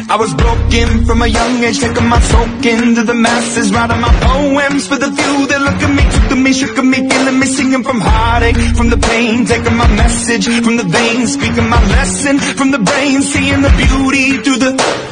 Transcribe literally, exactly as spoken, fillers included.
I was broken from a young age, taking my soak into the masses, writing my poems for the few that look at me, took to me, shook at me, feeling me, singing from heartache, from the pain, taking my message from the veins, speaking my lesson from the brain, seeing the beauty through the